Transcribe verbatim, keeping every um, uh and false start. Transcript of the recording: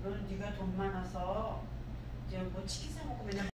너는 네가 돈 많아서 이제 뭐 치킨 사 먹고 맨날